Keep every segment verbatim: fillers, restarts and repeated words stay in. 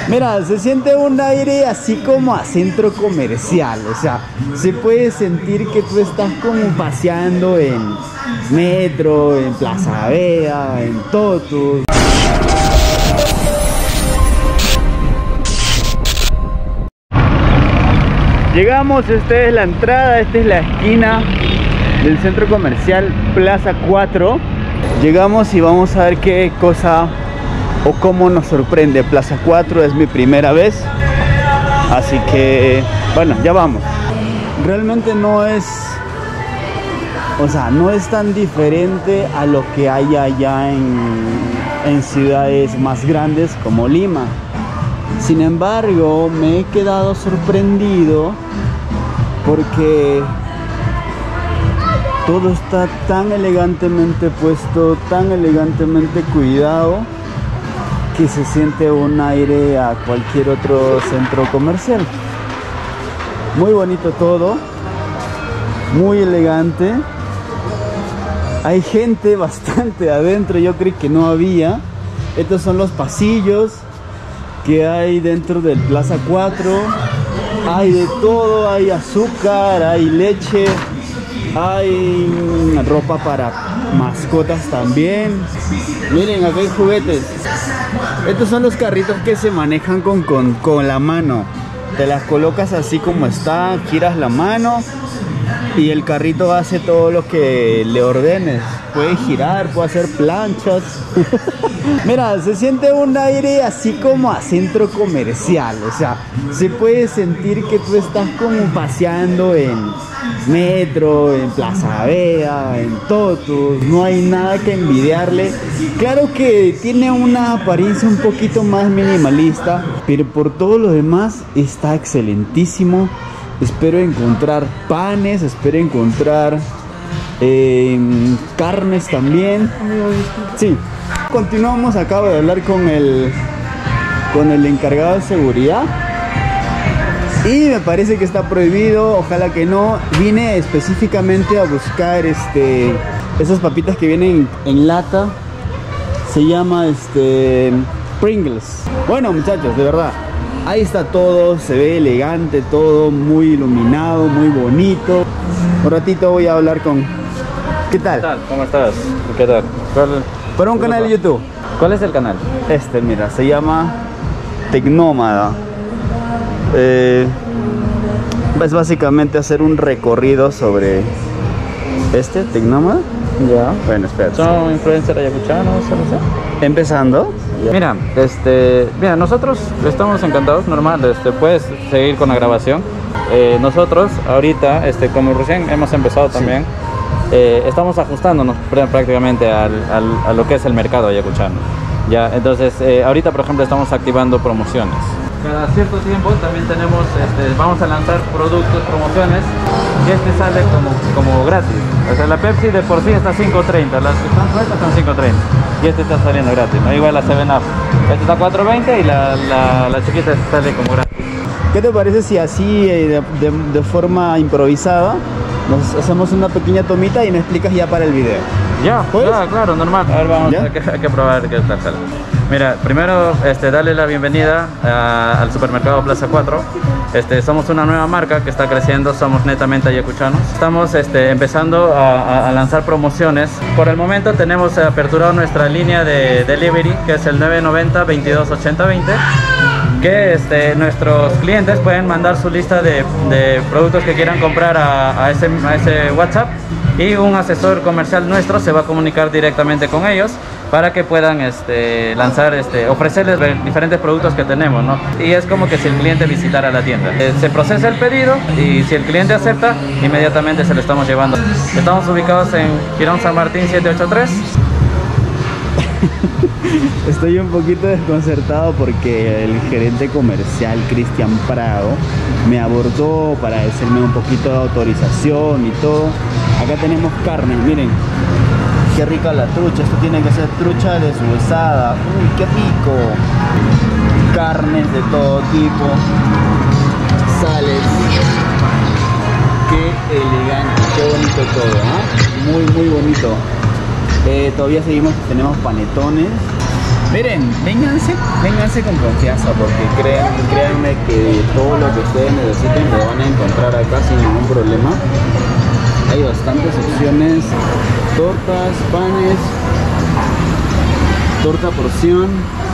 Mira, se siente un aire así como a centro comercial, o sea, se puede sentir que tú estás como paseando en Metro, en Plaza Vea, en Totus. Llegamos, esta es la entrada, esta es la esquina del centro comercial Plaza cuatro. Llegamos y vamos a ver qué cosa o cómo nos sorprende Plaza cuatro. Es mi primera vez, así que bueno, ya vamos. Realmente no es, o sea, no es tan diferente a lo que hay allá en, en ciudades más grandes como Lima. Sin embargo, me he quedado sorprendido porque todo está tan elegantemente puesto, tan elegantemente cuidado, que se siente un aire a cualquier otro centro comercial. Muy bonito todo, muy elegante. Hay gente bastante adentro, yo creí que no había. Estos son los pasillos que hay dentro del Plaza cuatro. Hay de todo, hay azúcar, hay leche, hay ropa para mascotas también. Miren, acá hay juguetes. Estos son los carritos que se manejan con, con, con la mano. Te las colocas así como está, giras la mano y el carrito hace todo lo que le ordenes. Puede girar, puede hacer planchas. Mira, se siente un aire así como a centro comercial, o sea, se puede sentir que tú estás como paseando en Metro, en Plaza Vea, en Totus. No hay nada que envidiarle. Claro que tiene una apariencia un poquito más minimalista, pero por todo lo demás está excelentísimo. Espero encontrar panes, espero encontrar eh, carnes también. Sí. Continuamos, acabo de hablar con el con el encargado de seguridad y me parece que está prohibido, ojalá que no. Vine específicamente a buscar este esas papitas que vienen en lata, se llama este Pringles. Bueno, muchachos, de verdad, ahí está todo, se ve elegante todo, muy iluminado, muy bonito. Un ratito voy a hablar con... ¿Qué tal? ¿Qué tal? ¿Cómo estás? ¿Qué tal? ¿Cuál... Para un canal de YouTube. ¿Cuál es el canal? Este, mira, se llama Tecnómada. Eh, es básicamente hacer un recorrido sobre este, Tecnómada. Ya. Bueno, espera. ¿Son influencers ayacuchanos o no sé? Empezando. Ya. Mira, este, mira, nosotros estamos encantados, normal, este, puedes seguir con la grabación. Eh, nosotros ahorita, este, como recién hemos empezado también, sí. Eh, estamos ajustándonos prácticamente al, al, a lo que es el mercado ayacuchano. Ya, entonces, eh, ahorita por ejemplo estamos activando promociones. Cada cierto tiempo también tenemos, este, vamos a lanzar productos, promociones, y este sale como, como gratis. O sea, la Pepsi de por sí está a cinco treinta, las que están sueltas están cinco treinta, y este está saliendo gratis, ¿no? Igual la seven up. Este está a cuatro veinte y la, la, la chiquita sale como gratis. ¿Qué te parece si así, eh, de, de, de forma improvisada, nos hacemos una pequeña tomita y me explicas ya para el video? Ya, claro, claro, normal. A ver, vamos a, a que probar qué tal sale. Mira, primero este, darle la bienvenida a, al supermercado Plaza cuatro. Este, somos una nueva marca que está creciendo, somos netamente ayacuchanos. Estamos este, empezando a, a lanzar promociones. Por el momento tenemos aperturado nuestra línea de delivery, que es el nueve noventa, veintidós ochenta veinte. Que este, nuestros clientes pueden mandar su lista de, de productos que quieran comprar a, a, ese, a ese WhatsApp, y un asesor comercial nuestro se va a comunicar directamente con ellos para que puedan este, lanzar, este, ofrecerles diferentes productos que tenemos, ¿no? Y es como que si el cliente visitara la tienda. Eh, se procesa el pedido y si el cliente acepta, inmediatamente se lo estamos llevando. Estamos ubicados en Girón San Martín siete ocho tres. Estoy un poquito desconcertado porque el gerente comercial Cristian Prado me abordó para decirme un poquito de autorización y todo. Acá tenemos carne, miren, qué rica la trucha. Esto tiene que ser trucha deshuesada. Uy, qué rico. Carnes de todo tipo, sales. Qué elegante, qué bonito todo, ¿eh? Muy muy bonito. Eh, todavía seguimos, tenemos panetones. Miren, vénganse, vénganse con confianza porque crean, créanme que todo lo que ustedes necesiten lo van a encontrar acá sin ningún problema. Hay bastantes opciones, tortas, panes, torta porción.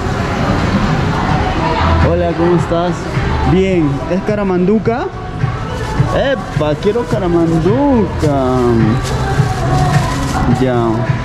Hola, ¿cómo estás? Bien, ¿es caramanduca? ¡Epa! Quiero caramanduca. Ya.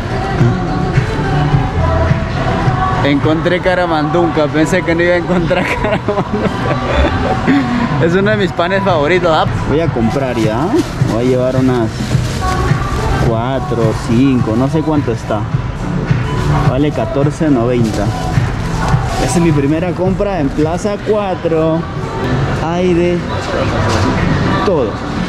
Encontré caramanduca, pensé que no iba a encontrar caramanduca. Es uno de mis panes favoritos. ¿Ah? Voy a comprar ya. Voy a llevar unas cuatro, cinco, no sé cuánto está. Vale catorce noventa. Esa es mi primera compra en Plaza cuatro. Hay de todo.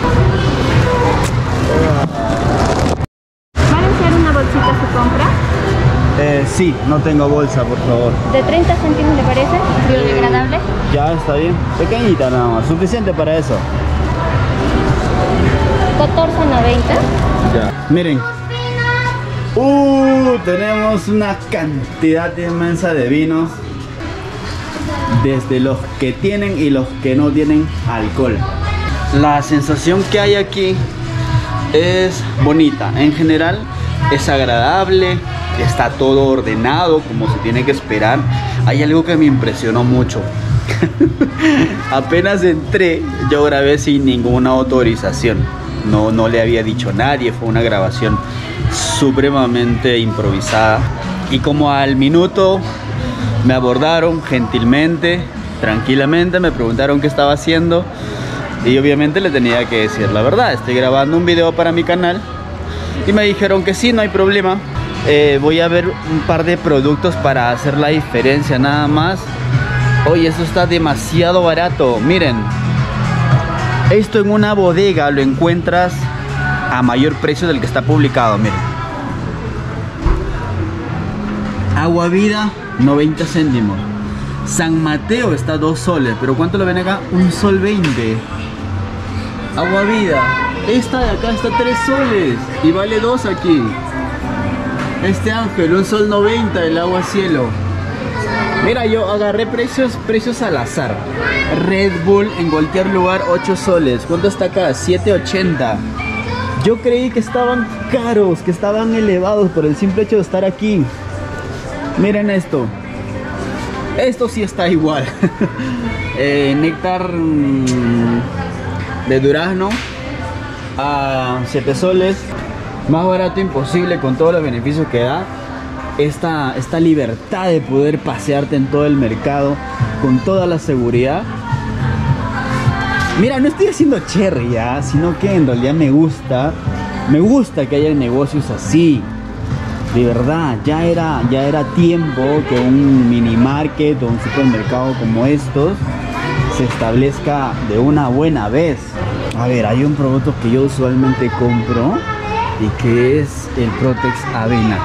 ¿Van a hacer una bolsita su compra? Eh, sí, no tengo bolsa, por favor. ¿De treinta céntimos le parece? ¿Biodegradable? Ya, está bien. Pequeñita nada más, suficiente para eso. catorce noventa. Ya. Miren. Uh, tenemos una cantidad inmensa de vinos. Desde los que tienen y los que no tienen alcohol. La sensación que hay aquí es bonita. En general es agradable. Está todo ordenado como se tiene que esperar. Hay algo que me impresionó mucho. Apenas entré, yo grabé sin ninguna autorización. No, no le había dicho a nadie. Fue una grabación supremamente improvisada. Y como al minuto me abordaron gentilmente, tranquilamente, me preguntaron qué estaba haciendo. Y obviamente le tenía que decir la verdad. Estoy grabando un video para mi canal. Y me dijeron que sí, no hay problema. Eh, voy a ver un par de productos para hacer la diferencia nada más. Oye, esto está demasiado barato. Miren, esto en una bodega lo encuentras a mayor precio del que está publicado. Miren, Agua Vida, noventa céntimos. San Mateo está dos soles. ¿Pero cuánto lo ven acá? Un sol veinte. Agua Vida, esta de acá está tres soles y vale dos aquí. Este Ángel, un sol noventa, el Agua Cielo. Mira, yo agarré precios, precios al azar. Red Bull en cualquier lugar, ocho soles. ¿Cuánto está acá? siete ochenta. Yo creí que estaban caros, que estaban elevados por el simple hecho de estar aquí. Miren esto. Esto sí está igual. eh, néctar mmm, de durazno a siete soles. Más barato imposible con todos los beneficios que da. Esta, esta libertad de poder pasearte en todo el mercado con toda la seguridad. Mira, no estoy haciendo cherry ya, sino que en realidad me gusta. Me gusta que haya negocios así. De verdad, ya era, ya era tiempo que un mini market o un supermercado como estos se establezca de una buena vez. A ver, hay un producto que yo usualmente compro y que es el Protex Avena.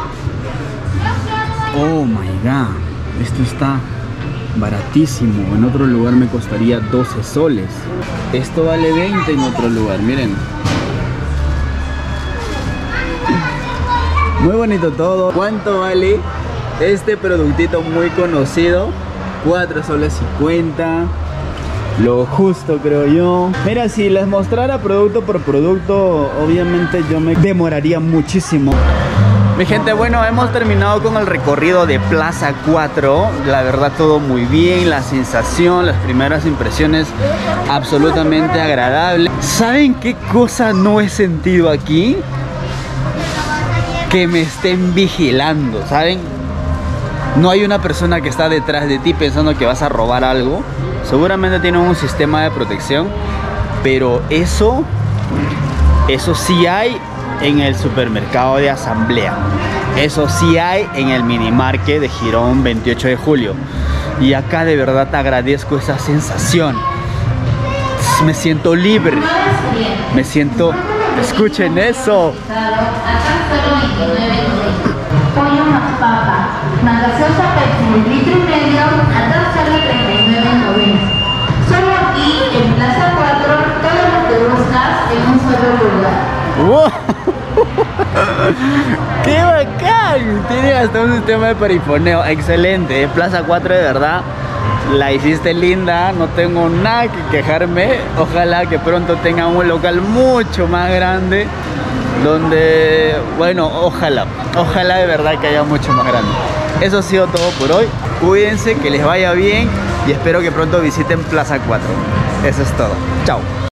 Oh my god, esto está baratísimo. En otro lugar me costaría doce soles. Esto vale veinte en otro lugar, miren. Muy bonito todo. ¿Cuánto vale este productito muy conocido? cuatro soles cincuenta. Lo justo, creo yo. Mira, si les mostrara producto por producto, obviamente yo me demoraría muchísimo. Mi gente, bueno, hemos terminado con el recorrido de Plaza cuatro. La verdad, todo muy bien. La sensación, las primeras impresiones, absolutamente agradable. ¿Saben qué cosa no he sentido aquí? Que me estén vigilando, ¿saben? No hay una persona que está detrás de ti pensando que vas a robar algo. Seguramente tienen un sistema de protección, pero eso, eso sí hay en el supermercado de Asamblea. Eso sí hay en el mini market de Girón veintiocho de julio. Y acá de verdad te agradezco esa sensación. Me siento libre. Me siento... Escuchen eso. Pollo más papa, más gaseosa Pepsi, litro y medio a dos soles treinta y nueve noventa. Solo aquí en Plaza cuatro, todo lo que buscas en un solo lugar. ¡Wow! ¡Qué bacán! Tiene hasta un sistema de perifoneo. Excelente. Plaza cuatro de verdad. La hiciste linda. No tengo nada que quejarme. Ojalá que pronto tengan un local mucho más grande. Donde, bueno, ojalá. Ojalá de verdad que haya mucho más grande. Eso ha sido todo por hoy. Cuídense, que les vaya bien. Y espero que pronto visiten Plaza cuatro. Eso es todo. Chao.